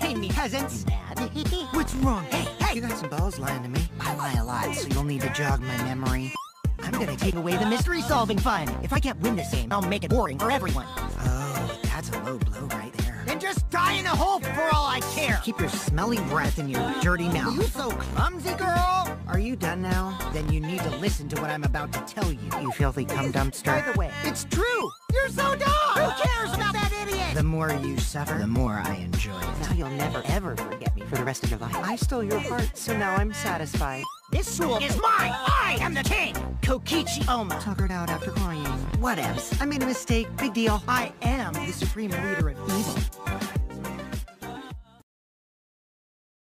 me, peasants. Mad? What's wrong? Hey! You got some balls lying to me. I lie a lot, so you'll need to jog my memory. I'm gonna take away the mystery-solving fun. If I can't win this game, I'll make it boring for everyone. Oh, that's a low blow right there. Then just die in a hole for all I care. Keep your smelly breath in your dirty mouth. You so clumsy, girl. Are you done now? Then you need to listen to what I'm about to tell you, you filthy cum dumpster. By the way, it's true. You're so dumb. Who cares about that idiot? The more you suffer, the more I enjoy it. Now you'll never, ever forget me for the rest of your life. I stole your heart, so now I'm satisfied. This school is mine! I am the king! Kokichi Oma. Tuckered out after crying. Whatevs. I made a mistake. Big deal. I am the supreme leader of evil.